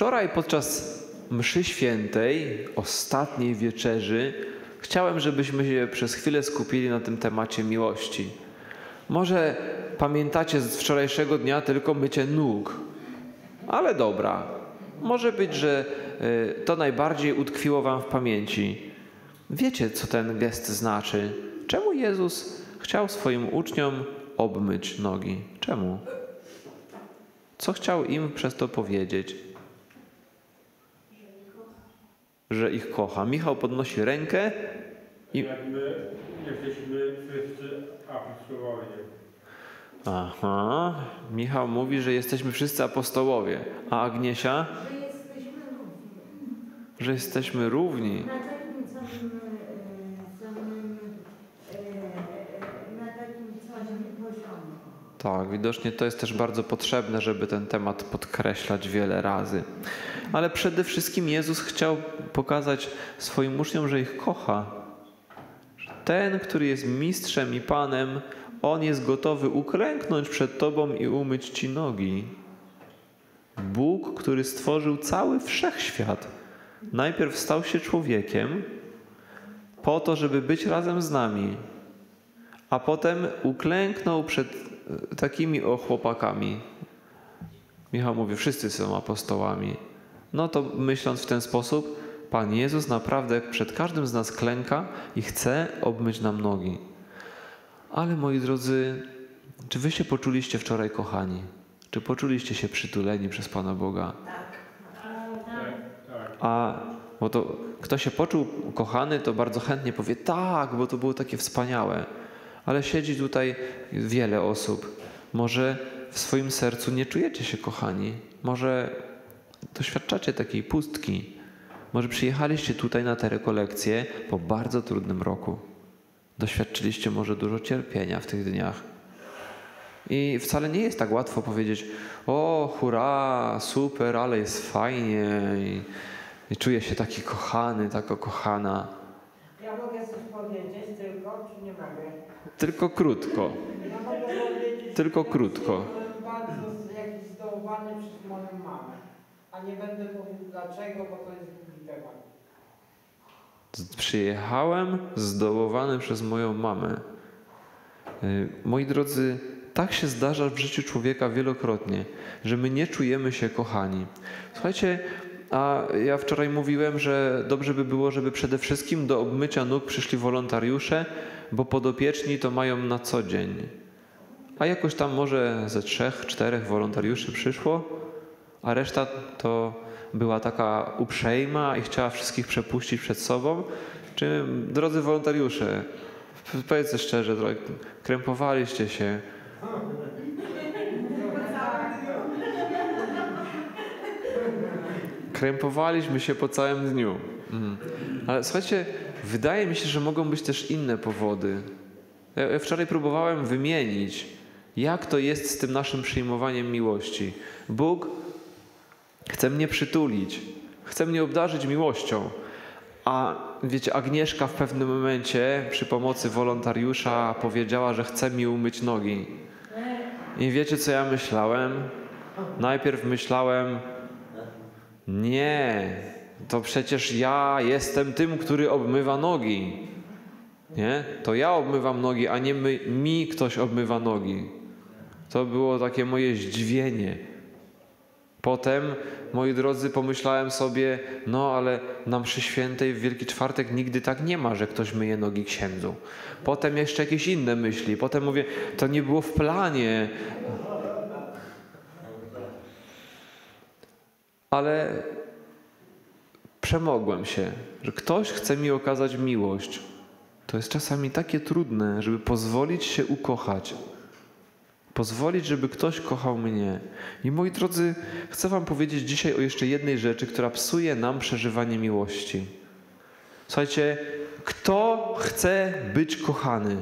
Wczoraj podczas mszy świętej, ostatniej wieczerzy, chciałem, żebyśmy się przez chwilę skupili na tym temacie miłości. Może pamiętacie z wczorajszego dnia tylko mycie nóg, ale dobra. Może być, że to najbardziej utkwiło wam w pamięci. Wiecie, co ten gest znaczy? Czemu Jezus chciał swoim uczniom obmyć nogi? Czemu? Co chciał im przez to powiedzieć? Że ich kocha. Michał podnosi rękę i... Jak my jesteśmy wszyscy apostołowie. Aha. Michał mówi, że jesteśmy wszyscy apostołowie. A Agniesia? Że jesteśmy równi. Na takim samym poziomie. Tak, widocznie to jest też bardzo potrzebne, żeby ten temat podkreślać wiele razy. Ale przede wszystkim Jezus chciał pokazać swoim uczniom, że ich kocha. Ten, który jest mistrzem i Panem, On jest gotowy uklęknąć przed Tobą i umyć Ci nogi. Bóg, który stworzył cały wszechświat, najpierw stał się człowiekiem po to, żeby być razem z nami, a potem uklęknął przed takimi chłopakami. Michał mówi, wszyscy są apostołami. No to myśląc w ten sposób, Pan Jezus naprawdę przed każdym z nas klęka i chce obmyć nam nogi. Ale moi drodzy, czy wy się poczuliście wczoraj kochani? Czy poczuliście się przytuleni przez Pana Boga? Bo to kto się poczuł kochany, to bardzo chętnie powie tak, bo to było takie wspaniałe. Ale siedzi tutaj wiele osób. Może w swoim sercu nie czujecie się kochani. Może doświadczacie takiej pustki. Może przyjechaliście tutaj na te rekolekcje po bardzo trudnym roku. Doświadczyliście może dużo cierpienia w tych dniach. I wcale nie jest tak łatwo powiedzieć: o, hurra, super, ale jest fajnie i czuję się taki kochany, taka kochana. Ja mogę coś powiedzieć tylko, czy nie mogę? Tylko krótko. Ja mogę powiedzieć, Tylko krótko. byłem bardzo jakiś zdołowany przez moją mamę. A nie będę mówił dlaczego, bo to jest długi temat. Przyjechałem zdołowany przez moją mamę. Moi drodzy, tak się zdarza w życiu człowieka wielokrotnie, że my nie czujemy się kochani. Słuchajcie, a ja wczoraj mówiłem, że dobrze by było, żeby przede wszystkim do obmycia nóg przyszli wolontariusze, bo podopieczni to mają na co dzień. A jakoś tam może ze 3-4 wolontariuszy przyszło, a reszta to była taka uprzejma i chciała wszystkich przepuścić przed sobą. Czy, drodzy wolontariusze, powiedzcie szczerze, trochę krępowaliście się. Krępowaliśmy się po całym dniu. Ale słuchajcie, wydaje mi się, że mogą być też inne powody. Ja wczoraj próbowałem wymienić, jak to jest z tym naszym przyjmowaniem miłości. Bóg chce mnie przytulić, chce mnie obdarzyć miłością. A wiecie, Agnieszka w pewnym momencie przy pomocy wolontariusza powiedziała, że chce mi umyć nogi. I wiecie, co ja myślałem? Najpierw myślałem, nie, to przecież ja jestem tym, który obmywa nogi. Nie? To ja obmywam nogi, a nie mi ktoś obmywa nogi. To było takie moje zdziwienie. Potem, moi drodzy, pomyślałem sobie, no ale na mszy świętej w Wielki Czwartek nigdy tak nie ma, że ktoś myje nogi księdzu. Potem jeszcze jakieś inne myśli. Potem mówię, to nie było w planie. Ale przemogłem się, że ktoś chce mi okazać miłość. To jest czasami takie trudne, żeby pozwolić się ukochać. Pozwolić, żeby ktoś kochał mnie. I moi drodzy, chcę wam powiedzieć dzisiaj o jeszcze jednej rzeczy, która psuje nam przeżywanie miłości. Słuchajcie, kto chce być kochany?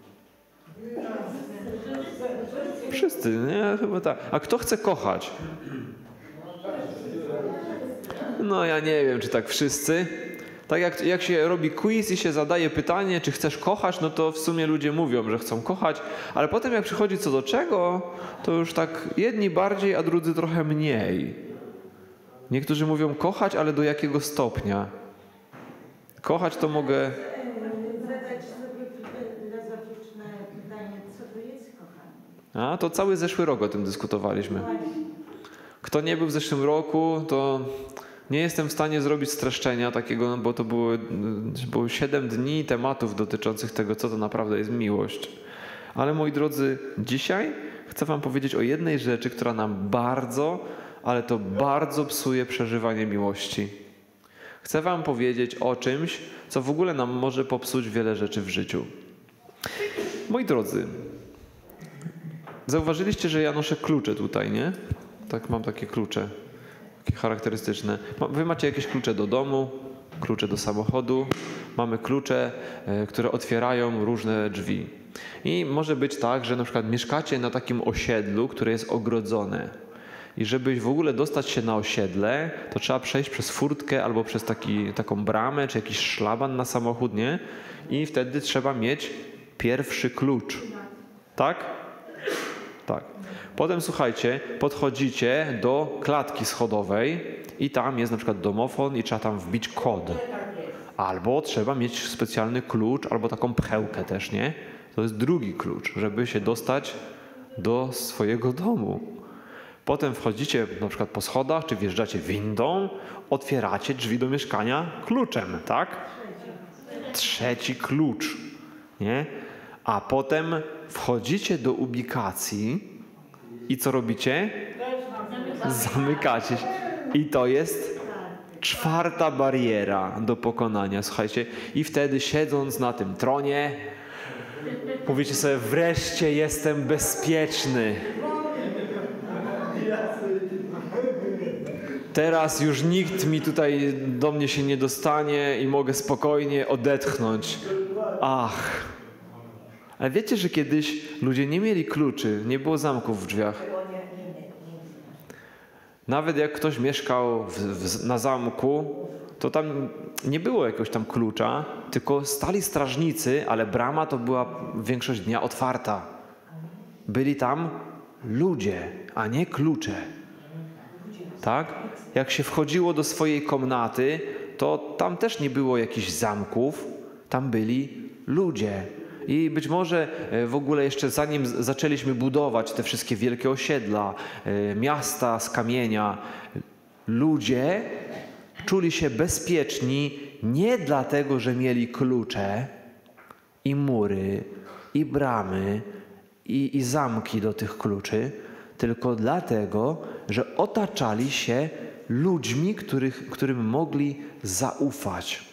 Wszyscy, nie? Chyba tak. A kto chce kochać? No ja nie wiem, czy tak wszyscy. Tak jak się robi quiz i się zadaje pytanie, czy chcesz kochać, no to w sumie ludzie mówią, że chcą kochać, ale potem jak przychodzi co do czego, to już tak jedni bardziej, a drudzy trochę mniej. Niektórzy mówią kochać, ale do jakiego stopnia? Kochać to mogę... Zadać sobie filozoficzne pytanie, co to jest kochanie? A, to cały zeszły rok o tym dyskutowaliśmy. Kto nie był w zeszłym roku, to nie jestem w stanie zrobić streszczenia takiego, bo to było 7 dni tematów dotyczących tego, co to naprawdę jest miłość. Ale moi drodzy, dzisiaj chcę wam powiedzieć o jednej rzeczy, która nam bardzo, ale to bardzo psuje przeżywanie miłości. Chcę wam powiedzieć o czymś, co w ogóle nam może popsuć wiele rzeczy w życiu. Moi drodzy, zauważyliście, że ja noszę klucze tutaj, nie? Tak, mam takie klucze, takie charakterystyczne. Wy macie jakieś klucze do domu, klucze do samochodu. Mamy klucze, które otwierają różne drzwi. I może być tak, że na przykład mieszkacie na takim osiedlu, które jest ogrodzone. I żeby w ogóle dostać się na osiedle, to trzeba przejść przez furtkę albo przez taką bramę, czy jakiś szlaban na samochód, nie? I wtedy trzeba mieć pierwszy klucz. Tak? Tak. Potem słuchajcie, podchodzicie do klatki schodowej i tam jest na przykład domofon i trzeba tam wbić kod. Albo trzeba mieć specjalny klucz, albo taką pchełkę też, nie? To jest drugi klucz, żeby się dostać do swojego domu. Potem wchodzicie na przykład po schodach, czy wjeżdżacie windą, otwieracie drzwi do mieszkania kluczem, tak? Trzeci klucz, nie? A potem wchodzicie do ubikacji i co robicie? Zamykacie się. I to jest czwarta bariera do pokonania, słuchajcie. I wtedy siedząc na tym tronie, mówicie sobie, wreszcie jestem bezpieczny. Teraz już nikt mi tutaj do mnie się nie dostanie i mogę spokojnie odetchnąć. Ach. Ale wiecie, że kiedyś ludzie nie mieli kluczy, nie było zamków w drzwiach. Nawet jak ktoś mieszkał na zamku, to tam nie było jakiegoś tam klucza, tylko stali strażnicy, ale brama to była większość dnia otwarta. Byli tam ludzie, a nie klucze. Tak? Jak się wchodziło do swojej komnaty, to tam też nie było jakichś zamków, tam byli ludzie. I być może w ogóle jeszcze zanim zaczęliśmy budować te wszystkie wielkie osiedla, miasta z kamienia, ludzie czuli się bezpieczni nie dlatego, że mieli klucze i mury, i bramy, i zamki do tych kluczy, tylko dlatego, że otaczali się ludźmi, którym mogli zaufać.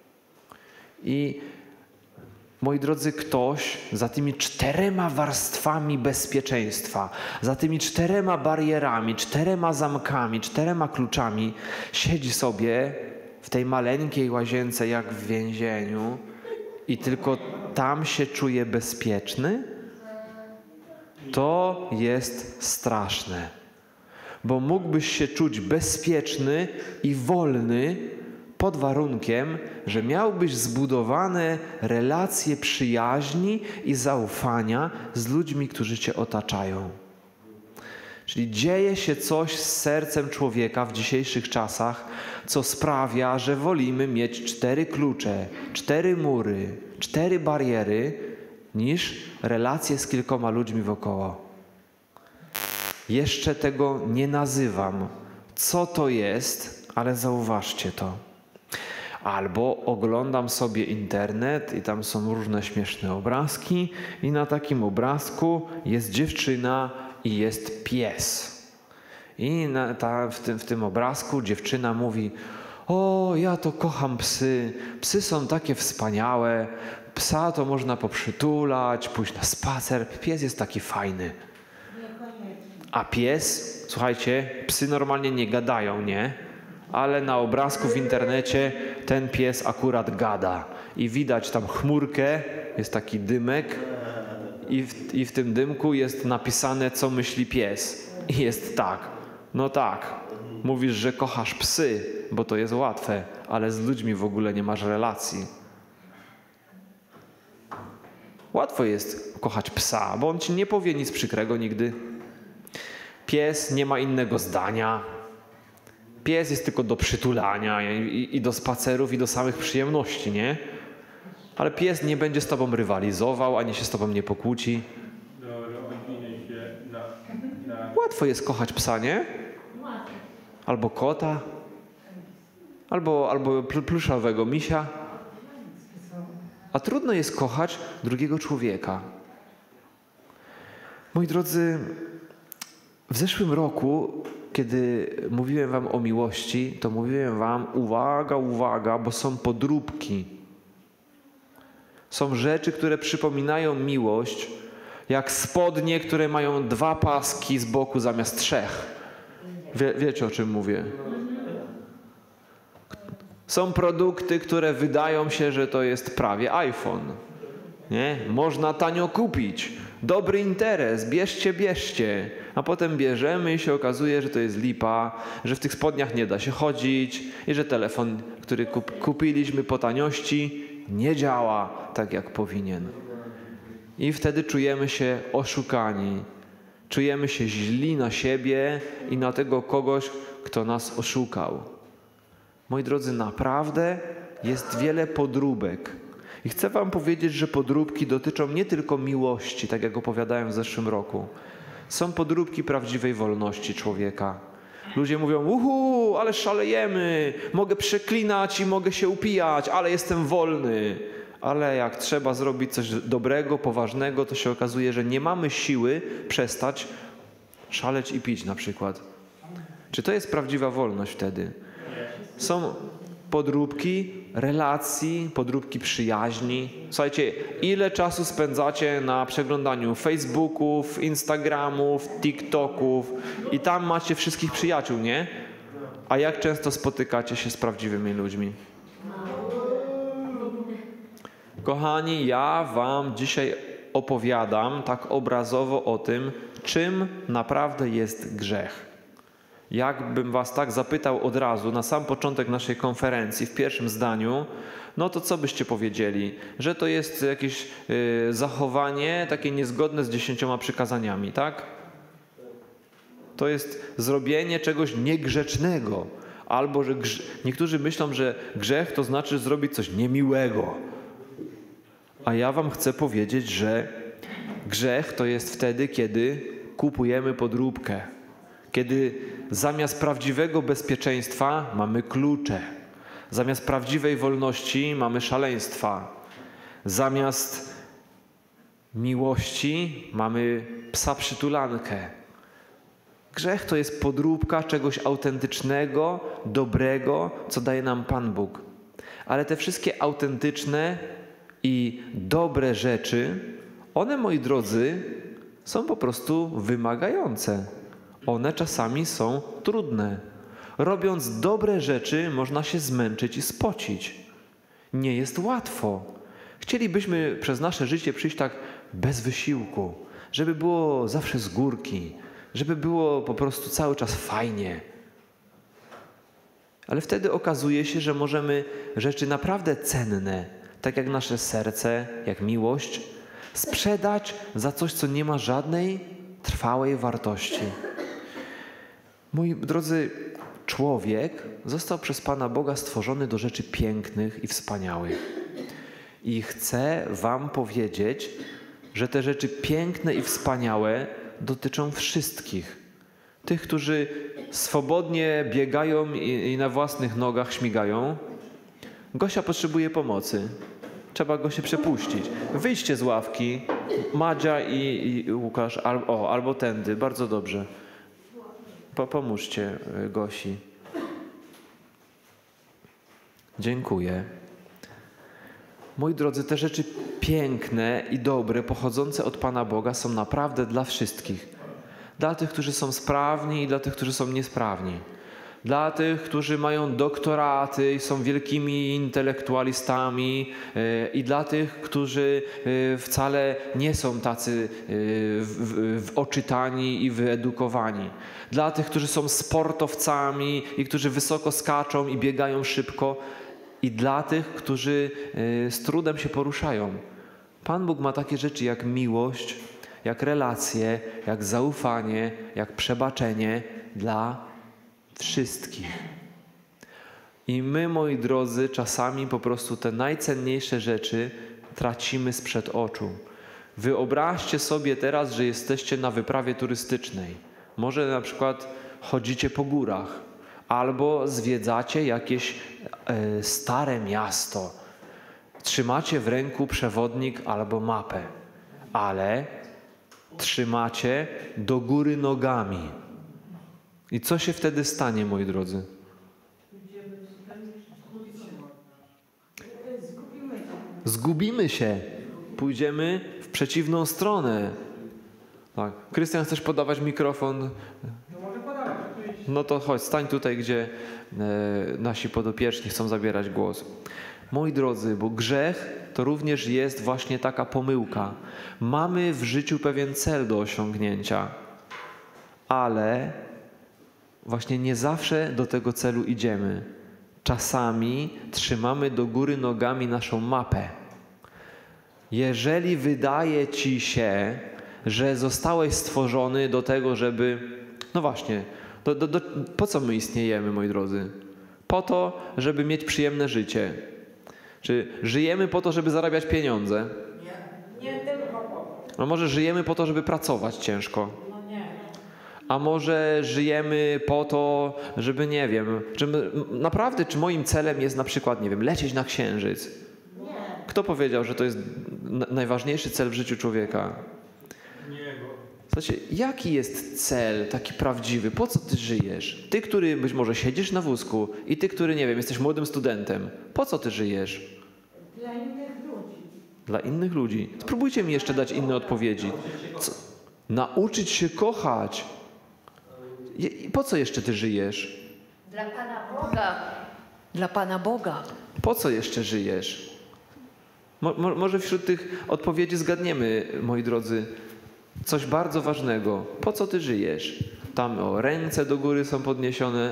I moi drodzy, ktoś za tymi 4 warstwami bezpieczeństwa, za tymi 4 barierami, 4 zamkami, 4 kluczami siedzi sobie w tej maleńkiej łazience jak w więzieniu i tylko tam się czuje bezpieczny, to jest straszne. Bo mógłbyś się czuć bezpieczny i wolny pod warunkiem, że miałbyś zbudowane relacje przyjaźni i zaufania z ludźmi, którzy cię otaczają. Czyli dzieje się coś z sercem człowieka w dzisiejszych czasach, co sprawia, że wolimy mieć 4 klucze, 4 mury, 4 bariery, niż relacje z kilkoma ludźmi wokoło. Jeszcze tego nie nazywam, co to jest, ale zauważcie to. Albo oglądam sobie internet i tam są różne śmieszne obrazki i na takim obrazku jest dziewczyna i jest pies. I w tym obrazku dziewczyna mówi: o, ja to kocham psy, psy są takie wspaniałe, psa to można poprzytulać, pójść na spacer, pies jest taki fajny. A pies, słuchajcie, psy normalnie nie gadają, nie? Ale na obrazku w internecie ten pies akurat gada. I widać tam chmurkę, jest taki dymek i w tym dymku jest napisane, co myśli pies. I jest tak, no tak, mówisz, że kochasz psy, bo to jest łatwe, ale z ludźmi w ogóle nie masz relacji. Łatwo jest kochać psa, bo on ci nie powie nic przykrego nigdy. Pies nie ma innego zdania. Pies jest tylko do przytulania i do spacerów i do samych przyjemności, nie? Ale pies nie będzie z tobą rywalizował, ani się z tobą nie pokłóci. Do rodziny się na Łatwo jest kochać psa, nie? Albo kota. Albo pluszowego misia. A trudno jest kochać drugiego człowieka. Moi drodzy, w zeszłym roku, kiedy mówiłem wam o miłości, to mówiłem wam, uwaga, uwaga, bo są podróbki. Są rzeczy, które przypominają miłość, jak spodnie, które mają 2 paski z boku zamiast 3. Wiecie, o czym mówię? Są produkty, które wydają się, że to jest prawie iPhone. Nie? Można tanio kupić. Dobry interes, bierzcie. A potem bierzemy i się okazuje, że to jest lipa, że w tych spodniach nie da się chodzić i że telefon, który kupiliśmy po taniości, nie działa tak, jak powinien. I wtedy czujemy się oszukani. Czujemy się źli na siebie i na tego kogoś, kto nas oszukał. Moi drodzy, naprawdę jest wiele podróbek. I chcę wam powiedzieć, że podróbki dotyczą nie tylko miłości, tak jak opowiadałem w zeszłym roku. Są podróbki prawdziwej wolności człowieka. Ludzie mówią, ale szalejemy, mogę przeklinać i mogę się upijać, ale jestem wolny. Ale jak trzeba zrobić coś dobrego, poważnego, to się okazuje, że nie mamy siły przestać szaleć i pić na przykład. Czy to jest prawdziwa wolność wtedy? Są podróbki relacji, podróbki przyjaźni. Słuchajcie, ile czasu spędzacie na przeglądaniu Facebooków, Instagramów, TikToków i tam macie wszystkich przyjaciół, nie? A jak często spotykacie się z prawdziwymi ludźmi? Kochani, ja wam dzisiaj opowiadam tak obrazowo o tym, czym naprawdę jest grzech. Jakbym was tak zapytał od razu, na sam początek naszej konferencji, w pierwszym zdaniu, no to co byście powiedzieli? Że to jest jakieś zachowanie takie niezgodne z 10 przykazaniami, tak? To jest zrobienie czegoś niegrzecznego. Albo, że niektórzy myślą, że grzech to znaczy zrobić coś niemiłego. A ja wam chcę powiedzieć, że grzech to jest wtedy, kiedy kupujemy podróbkę. Kiedy zamiast prawdziwego bezpieczeństwa mamy klucze. Zamiast prawdziwej wolności mamy szaleństwa. Zamiast miłości mamy psa przytulankę. Grzech to jest podróbka czegoś autentycznego, dobrego, co daje nam Pan Bóg. Ale te wszystkie autentyczne i dobre rzeczy, one, moi drodzy, są po prostu wymagające. One czasami są trudne. Robiąc dobre rzeczy, można się zmęczyć i spocić. Nie jest łatwo. Chcielibyśmy przez nasze życie przyjść tak bez wysiłku, żeby było zawsze z górki, żeby było po prostu cały czas fajnie. Ale wtedy okazuje się, że możemy rzeczy naprawdę cenne, tak jak nasze serce, jak miłość, sprzedać za coś, co nie ma żadnej trwałej wartości. Moi drodzy, człowiek został przez Pana Boga stworzony do rzeczy pięknych i wspaniałych. I chcę wam powiedzieć, że te rzeczy piękne i wspaniałe dotyczą wszystkich. Tych, którzy swobodnie biegają i na własnych nogach śmigają. Gosia potrzebuje pomocy. Trzeba go się przepuścić. Wyjdźcie z ławki. Madzia i Łukasz, albo tędy. Bardzo dobrze. Pomóżcie Gosi. Dziękuję. Moi drodzy, te rzeczy piękne i dobre, pochodzące od Pana Boga, są naprawdę dla wszystkich. Dla tych, którzy są sprawni i dla tych, którzy są niesprawni. Dla tych, którzy mają doktoraty i są wielkimi intelektualistami i dla tych, którzy wcale nie są tacy oczytani i wyedukowani. Dla tych, którzy są sportowcami i którzy wysoko skaczą i biegają szybko. I dla tych, którzy z trudem się poruszają. Pan Bóg ma takie rzeczy jak miłość, jak relacje, jak zaufanie, jak przebaczenie dla Wszystkich. I my, moi drodzy, czasami po prostu te najcenniejsze rzeczy tracimy sprzed oczu. Wyobraźcie sobie teraz, że jesteście na wyprawie turystycznej. Może na przykład chodzicie po górach albo zwiedzacie jakieś stare miasto. Trzymacie w ręku przewodnik albo mapę, ale trzymacie do góry nogami. I co się wtedy stanie, moi drodzy? Zgubimy się. Pójdziemy w przeciwną stronę. Tak. Krystian, chcesz podawać mikrofon? No mogę podawać, oczywiście. No to chodź, stań tutaj, gdzie nasi podopieczni chcą zabierać głos. Moi drodzy, bo grzech to również jest właśnie taka pomyłka. Mamy w życiu pewien cel do osiągnięcia, ale właśnie nie zawsze do tego celu idziemy. Czasami trzymamy do góry nogami naszą mapę. Jeżeli wydaje ci się, że zostałeś stworzony do tego, żeby... No właśnie, po co my istniejemy, moi drodzy? Po to, żeby mieć przyjemne życie. Czy żyjemy po to, żeby zarabiać pieniądze? Nie tylko po to. A może żyjemy po to, żeby pracować ciężko? No nie. A może żyjemy po to, żeby, nie wiem, naprawdę, czy moim celem jest na przykład, nie wiem, lecieć na Księżyc? Nie. Kto powiedział, że to jest najważniejszy cel w życiu człowieka? Nie, bo Słuchajcie, jaki jest cel taki prawdziwy? Po co ty żyjesz? Ty, który być może siedzisz na wózku i ty, który, nie wiem, jesteś młodym studentem. Po co ty żyjesz? Dla innych ludzi. Dla innych ludzi. Spróbujcie mi jeszcze dać inne odpowiedzi. Nauczyć się kochać. I po co jeszcze ty żyjesz? Dla Pana Boga. Dla Pana Boga. Po co jeszcze żyjesz? Może wśród tych odpowiedzi zgadniemy, moi drodzy, coś bardzo ważnego. Po co ty żyjesz? Tam ręce do góry są podniesione.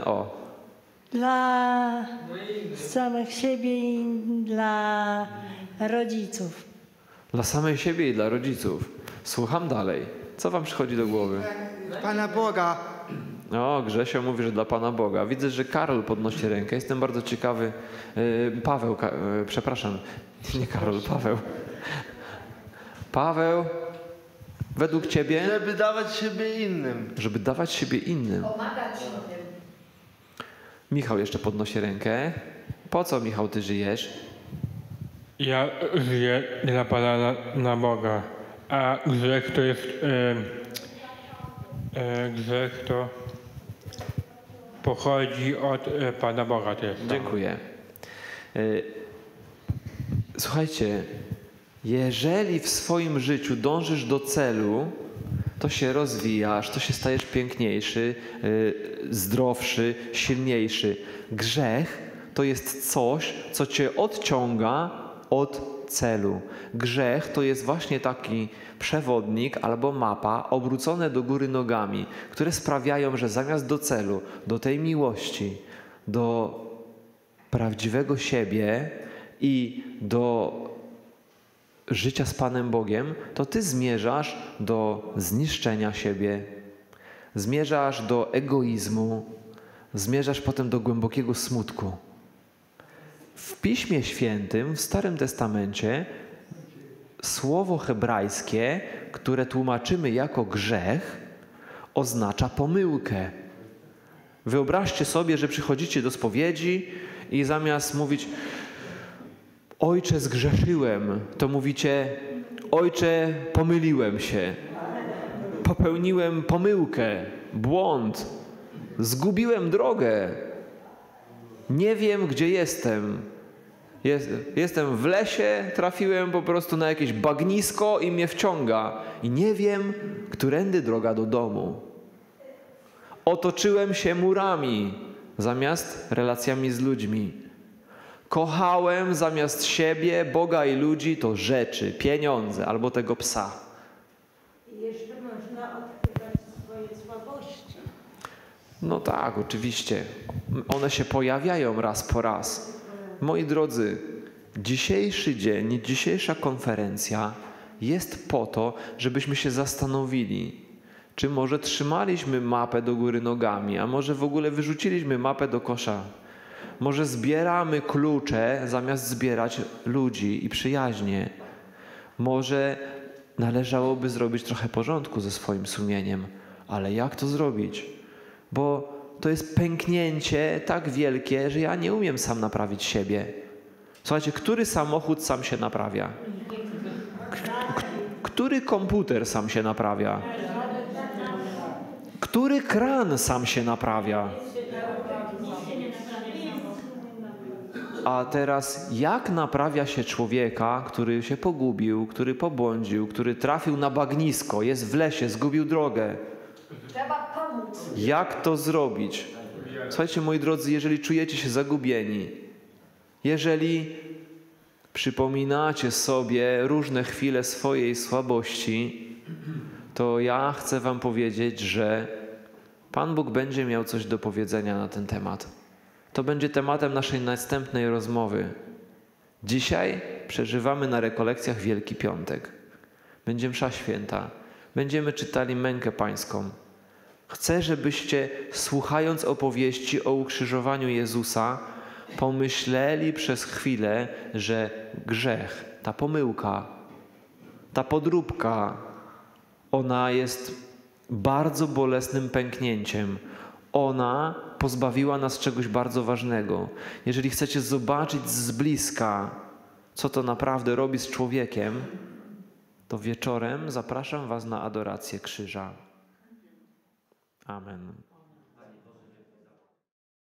Dla samych siebie i dla rodziców. Dla samej siebie i dla rodziców. Słucham dalej. Co wam przychodzi do głowy? Pana Boga. Grzesio mówi, że dla Pana Boga. Widzę, że Karol podnosi rękę. Jestem bardzo ciekawy. Paweł, przepraszam. Nie Karol, Paweł. Paweł, według ciebie? Żeby dawać siebie innym. Żeby dawać siebie innym. Pomagać innym. Michał jeszcze podnosi rękę. Po co, Michał, ty żyjesz? ja żyję dla Pana na Boga, a grzech to jest... grzech to pochodzi od Pana Boga też. Dziękuję. Słuchajcie, jeżeli w swoim życiu dążysz do celu, to się rozwijasz, to się stajesz piękniejszy, zdrowszy, silniejszy. Grzech to jest coś, co cię odciąga od celu. Grzech to jest właśnie taki przewodnik albo mapa obrócone do góry nogami, które sprawiają, że zamiast do celu, do tej miłości, do prawdziwego siebie i do życia z Panem Bogiem, to ty zmierzasz do zniszczenia siebie, zmierzasz do egoizmu, zmierzasz potem do głębokiego smutku. W Piśmie Świętym, w Starym Testamencie, słowo hebrajskie, które tłumaczymy jako grzech, oznacza pomyłkę. Wyobraźcie sobie, że przychodzicie do spowiedzi i zamiast mówić Ojcze, zgrzeszyłem, to mówicie Ojcze, pomyliłem się, popełniłem pomyłkę, błąd, zgubiłem drogę, nie wiem, gdzie jestem. Jestem w lesie, trafiłem po prostu na jakieś bagnisko i mnie wciąga. I nie wiem, którędy droga do domu. Otoczyłem się murami zamiast relacjami z ludźmi. Kochałem zamiast siebie, Boga i ludzi to rzeczy, pieniądze albo tego psa. I jeszcze można odkrywać swoje słabości. No tak, oczywiście. One się pojawiają raz po raz. Moi drodzy, dzisiejszy dzień, dzisiejsza konferencja jest po to, żebyśmy się zastanowili, Czy może trzymaliśmy mapę do góry nogami, a może w ogóle wyrzuciliśmy mapę do kosza? Może zbieramy klucze zamiast zbierać ludzi i przyjaźnie? Może należałoby zrobić trochę porządku ze swoim sumieniem, ale jak to zrobić? Bo to jest pęknięcie tak wielkie, że ja nie umiem sam naprawić siebie. Słuchajcie, który samochód sam się naprawia? Który komputer sam się naprawia? Który kran sam się naprawia? A teraz jak naprawia się człowieka, który się pogubił, który pobłądził, który trafił na bagnisko, jest w lesie, zgubił drogę? Trzeba pomóc. Jak to zrobić? Słuchajcie, moi drodzy, jeżeli czujecie się zagubieni, jeżeli przypominacie sobie różne chwile swojej słabości, to ja chcę wam powiedzieć, że Pan Bóg będzie miał coś do powiedzenia na ten temat. To będzie tematem naszej następnej rozmowy. Dzisiaj przeżywamy na rekolekcjach Wielki Piątek. Będzie msza święta. Będziemy czytali mękę pańską. Chcę, żebyście, słuchając opowieści o ukrzyżowaniu Jezusa, pomyśleli przez chwilę, że grzech, ta pomyłka, ta podróbka, ona jest bardzo bolesnym pęknięciem. Ona pozbawiła nas czegoś bardzo ważnego. Jeżeli chcecie zobaczyć z bliska, co to naprawdę robi z człowiekiem, to wieczorem zapraszam was na adorację krzyża. Amen.